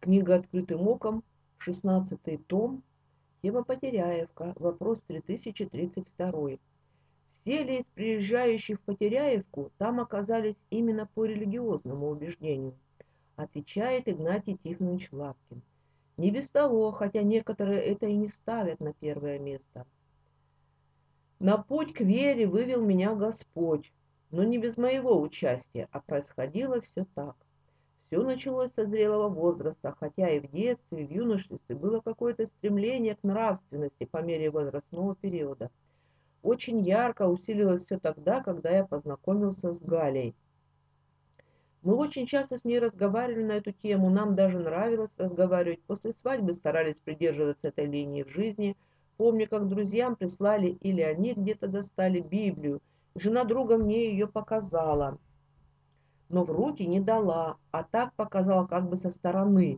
Книга «Открытым оком», 16 том, тема Потеряевка, вопрос 3032. Все ли из приезжающих в Потеряевку там оказались именно по религиозному убеждению? Отвечает Игнатий Тихонович Лапкин. Не без того, хотя некоторые это и не ставят на первое место. На путь к вере вывел меня Господь, но не без моего участия, а происходило все так. Все началось со зрелого возраста, хотя и в детстве, и в юношестве было какое-то стремление к нравственности по мере возрастного периода. Очень ярко усилилось все тогда, когда я познакомился с Галей. Мы очень часто с ней разговаривали на эту тему, нам даже нравилось разговаривать. После свадьбы старались придерживаться этой линии в жизни. Помню, как друзьям прислали или они где-то достали Библию. Жена друга мне ее показала, но в руки не дала, а так показала как бы со стороны.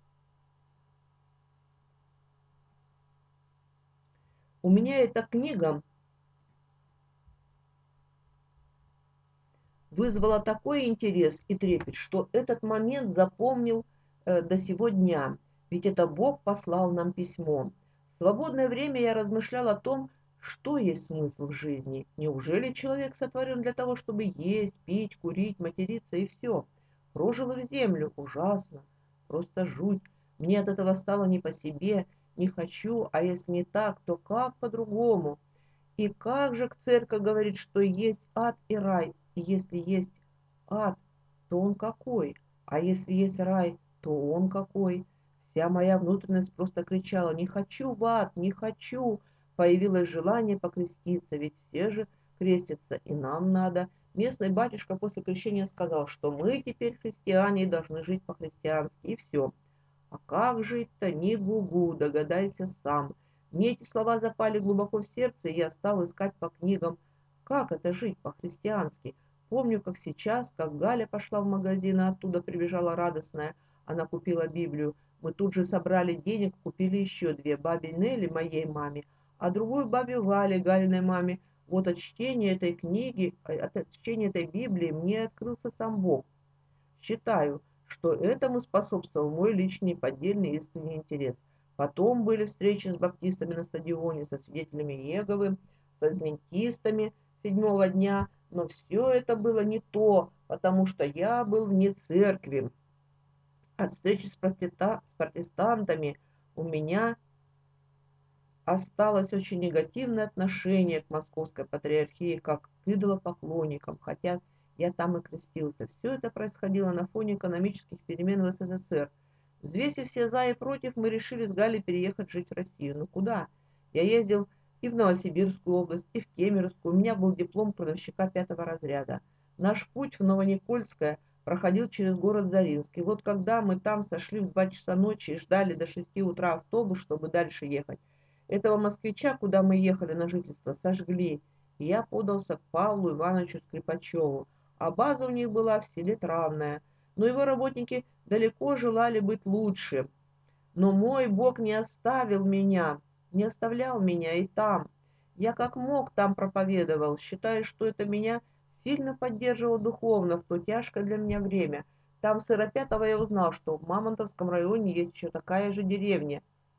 У меня эта книга вызвала такой интерес и трепет, что этот момент запомнил до сего дня, ведь это Бог послал нам письмо. В свободное время я размышлял о том, что есть смысл в жизни. Неужели человек сотворен для того, чтобы есть, пить, курить, материться и все? Прожил и в землю. Ужасно. Просто жуть. Мне от этого стало не по себе. Не хочу, а если не так, то как по-другому? И как же церковь говорит, что есть ад и рай? И если есть ад, то он какой? А если есть рай, то он какой? Вся моя внутренность просто кричала: «Не хочу в ад, не хочу!» Появилось желание покреститься, ведь все же крестятся, и нам надо. Местный батюшка после крещения сказал, что мы теперь христиане и должны жить по-христиански, и все. А как жить-то, не гугу, догадайся сам. Мне эти слова запали глубоко в сердце, и я стал искать по книгам, как это жить по-христиански. Помню, как сейчас, как Галя пошла в магазин, а оттуда прибежала радостная. Она купила Библию. Мы тут же собрали денег, купили еще две. Бабе Нелли, моей маме, а другую бабе Вале, Галиной маме. Вот от чтения этой книги, от чтения этой Библии мне открылся сам Бог. Считаю, что этому способствовал мой личный поддельный искренний интерес. Потом были встречи с баптистами на стадионе, со свидетелями Иеговы, с адвентистами седьмого дня, но все это было не то, потому что я был вне церкви. От встречи с протестантами у меня осталось очень негативное отношение к Московской Патриархии как к идолопоклонникам, хотя я там и крестился. Все это происходило на фоне экономических перемен в СССР. Взвесив все за и против, мы решили с Галей переехать жить в Россию. Ну куда? Я ездил и в Новосибирскую область, и в Кемеровскую. У меня был диплом кладовщика 5 разряда. Наш путь в Новоникольское проходил через город Заринск. И вот когда мы там сошли в 2 часа ночи и ждали до 6 утра автобус, чтобы дальше ехать, этого москвича, куда мы ехали на жительство, сожгли, и я подался к Павлу Ивановичу Скрипачеву, а база у них была в селе Травное, но его работники далеко желали быть лучше. Но мой Бог не оставил меня, не оставлял меня и там. Я как мог там проповедовал, считая, что это меня сильно поддерживало духовно в то тяжкое для меня время. Там в Сыропятово я узнал, что в Мамонтовском районе есть еще такая же деревня,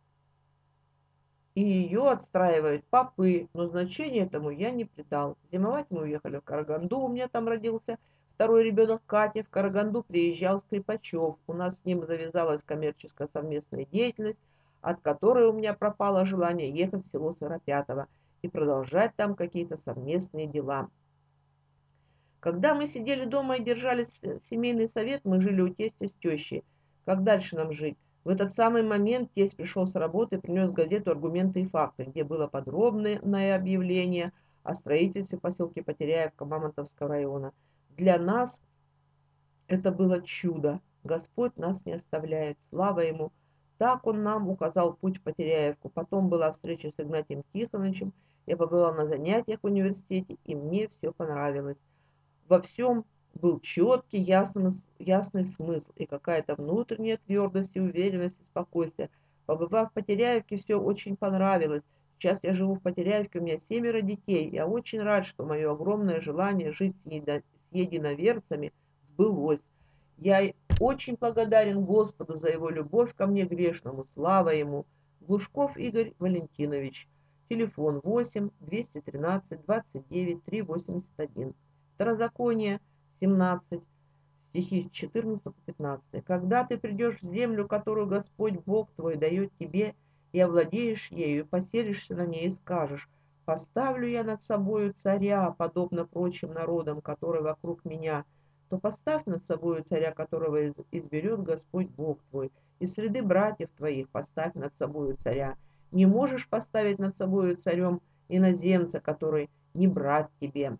и ее отстраивают попы, но значения этому я не придал. Зимовать мы уехали в Караганду, у меня там родился второй ребенок Катя. В Караганду приезжал Скрипачев, у нас с ним завязалась коммерческая совместная деятельность, от которой у меня пропало желание ехать в село Сыропятово и продолжать там какие-то совместные дела. Когда мы сидели дома и держали семейный совет, мы жили у тестя с тещей. Как дальше нам жить? В этот самый момент тесть пришел с работы и принес газету «Аргументы и факты», где было подробное объявление о строительстве в поселке Потеряевка Мамонтовского района. Для нас это было чудо. Господь нас не оставляет. Слава Ему! Так Он нам указал путь в Потеряевку. Потом была встреча с Игнатием Тихоновичем. Я побывала на занятиях в университете, и мне все понравилось. Во всем был четкий, ясный смысл и какая-то внутренняя твердость и уверенность и спокойствие. Побывав в Потеряевке, все очень понравилось. Сейчас я живу в Потеряевке, у меня 7 детей. Я очень рад, что мое огромное желание жить с единоверцами сбылось. Я Очень благодарен Господу за его любовь ко мне грешному. Слава ему. Глушков Игорь Валентинович. Телефон 8 213 29 381. Второзаконие 17, стихи с 14 по 15. Когда ты придешь в землю, которую Господь Бог твой дает тебе, и овладеешь ею, и поселишься на ней, и скажешь: поставлю я над собою царя, подобно прочим народам, которые вокруг меня, то поставь над собою царя, которого изберет Господь Бог твой. Из среды братьев твоих поставь над собою царя. Не можешь поставить над собою царем иноземца, который не брат тебе.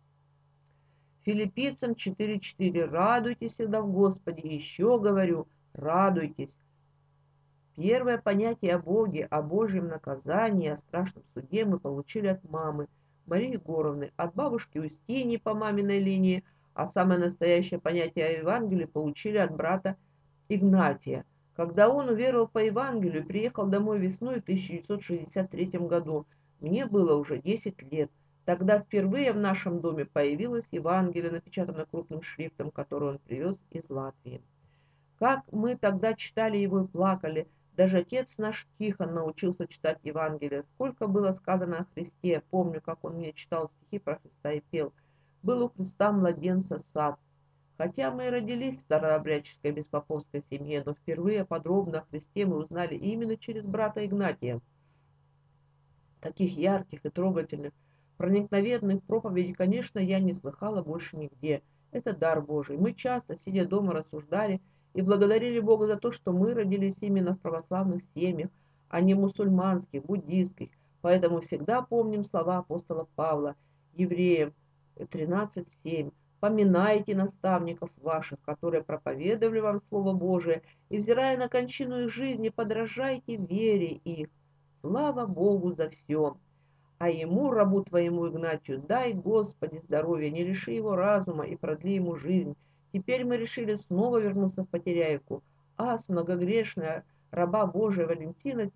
Филиппийцам 4:4. Радуйтесь всегда в Господе. Еще говорю, радуйтесь. Первое понятие о Боге, о Божьем наказании, о страшном суде мы получили от мамы Марии Егоровны, от бабушки Устиньи по маминой линии, а самое настоящее понятие о Евангелии получили от брата Игнатия. Когда он уверовал по Евангелию и приехал домой весной в 1963 году, мне было уже 10 лет. Тогда впервые в нашем доме появилось Евангелие, напечатанное крупным шрифтом, которое он привез из Латвии. Как мы тогда читали его и плакали. Даже отец наш Тихон научился читать Евангелие. Сколько было сказано о Христе. Помню, как он мне читал стихи про Христа и пел. Был у Христа младенца сад. Хотя мы и родились в старообрядческой беспоповской семье, но впервые подробно о Христе мы узнали именно через брата Игнатия. Таких ярких и трогательных, проникновенных проповедей, конечно, я не слыхала больше нигде. Это дар Божий. Мы часто, сидя дома, рассуждали и благодарили Бога за то, что мы родились именно в православных семьях, а не мусульманских, буддийских. Поэтому всегда помним слова апостола Павла, Евреям 13:7. Поминайте наставников ваших, которые проповедовали вам Слово Божие, и, взирая на кончину их жизни, подражайте вере их. Слава Богу за все. А ему, рабу твоему Игнатию, дай, Господи, здоровья, не лиши его разума и продли ему жизнь. Теперь мы решили снова вернуться в Потеряевку. Ас, многогрешная, раба Божия Валентина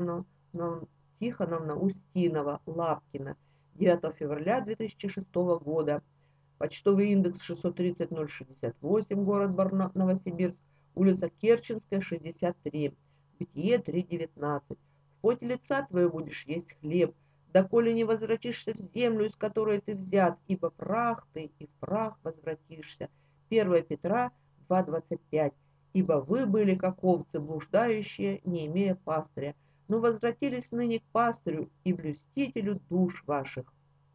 Тихоновна Устинова, Лапкина, 9 февраля 2006 года. Почтовый индекс 630-068, город Новосибирск, улица Керченская, 63, бытие 3:19. В поте лица твоего будешь есть хлеб, доколе не возвратишься в землю, из которой ты взят, ибо прах ты, и в прах возвратишься. 1 Петра 2:25. Ибо вы были как овцы, блуждающие, не имея пастыря, но возвратились ныне к пастырю и блюстителю душ ваших.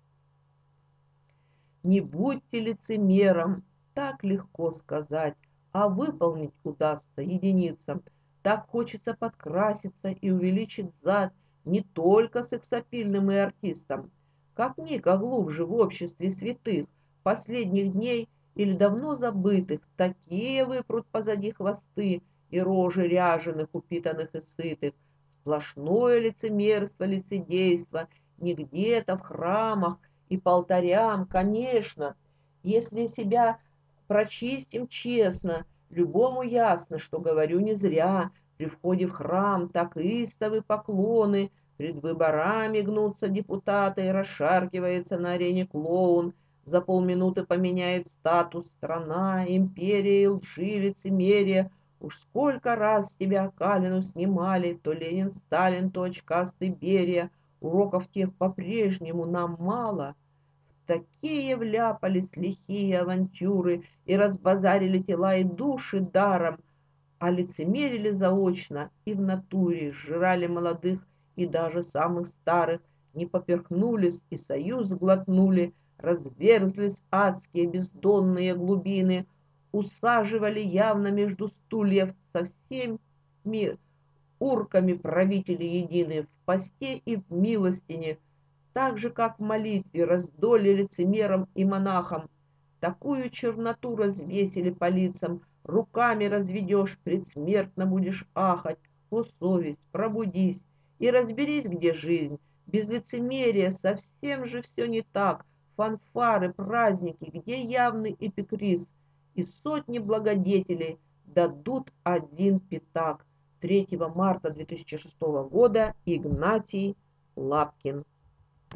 Не будьте лицемером, так легко сказать, а выполнить удастся единицам. Так хочется подкраситься и увеличить зад не только сексапильным и артистам. Копни-ка глубже в обществе святых последних дней или давно забытых, такие выпрут позади хвосты и рожи ряженых, упитанных и сытых. Сплошное лицемерство, лицедейство, не где-то в храмах, и по алтарям, конечно, если себя прочистим честно, любому ясно, что говорю не зря. При входе в храм так истовы поклоны, пред выборами гнутся депутаты, и расшаркивается на арене клоун. За полминуты поменяет статус страна, империя и лжи, лицемерие. Уж сколько раз с тебя Калину снимали, то Ленин, Сталин, то очкастый Берия. Уроков тех по-прежнему нам мало. В такие вляпались лихие авантюры и разбазарили тела и души даром, а лицемерили заочно и в натуре, сжирали молодых и даже самых старых, не поперхнулись и союз глотнули, разверзлись адские бездонные глубины, усаживали явно между стульев со всеми урками правители едины в посте и в милостине, так же, как в молитве раздоли лицемерам и монахам. Такую черноту развесили по лицам, руками разведешь, предсмертно будешь ахать. О, совесть, пробудись и разберись, где жизнь. Без лицемерия совсем же все не так. Фанфары, праздники, где явный эпикриз. И сотни благодетелей дадут один пятак. 3 марта 2006 года Игнатий Лапкин.